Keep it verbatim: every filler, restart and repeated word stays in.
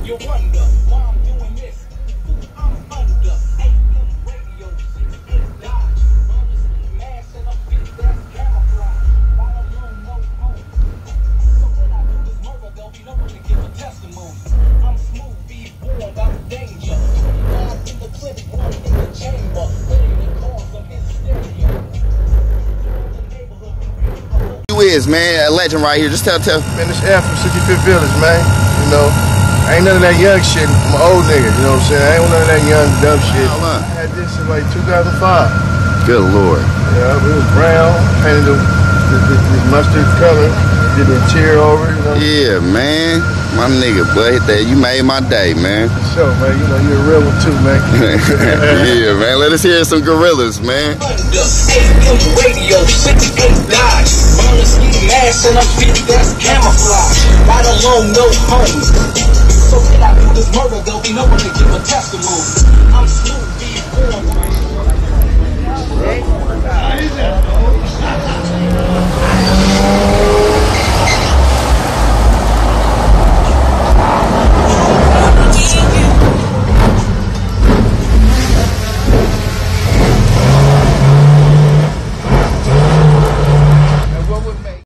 You wonder why I'm doing this. I'm under A M radio, sixty-eight Dodge. Rollers in mass and I'm fit, that's camouflage. Bottom room, no home. So when I do this murder, there'll be no one to give a testimony. I'm smooth, be warned, I'm danger. twenty-nine in the clip, one in the chamber. Ready to cause some hysteria. You is, man, a legend right here. Just tell, tell. Man, this F from sixty-fifth Village, man. You know, I ain't none of that young shit. I'm an old nigga, you know what I'm saying? I ain't none of that young, dumb shit. I had this in like two thousand five. Good Lord. Yeah, it was brown, painted the, the, the, the mustard color, did the interior over it, you know? Yeah, man. My nigga, boy, that you made my day, man. For sure, man. You know, you're a real one too, man. Yeah, man. Let us hear some gorillas, man. Under A M radio, sixty-eight Dodge. Roller ski mask and I'm fit, that's camouflage. Right along, no home. So when I do this murder, there'll be no one to give a testimony. I'm smooth, be warned.